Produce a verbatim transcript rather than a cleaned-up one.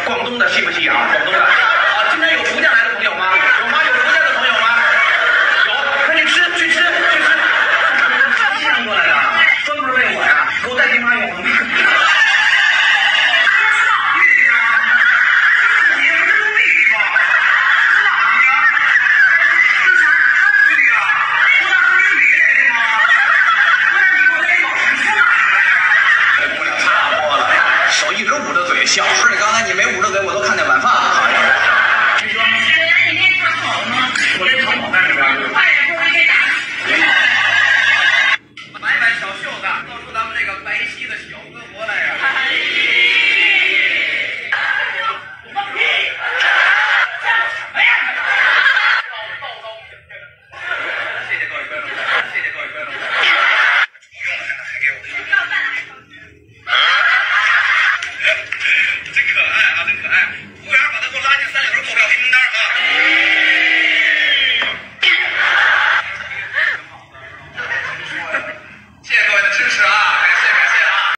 广东的稀不稀啊？广东的啊，今天有福建来的朋友吗？有吗？有福建的朋友吗？有，快去吃，去吃，去吃。西安过来的，专门为我呀，给我带兵马俑。小是你刚才你没捂着嘴，我都看见晚饭了。你说，你这你那套好了吗？我这淘宝干什么？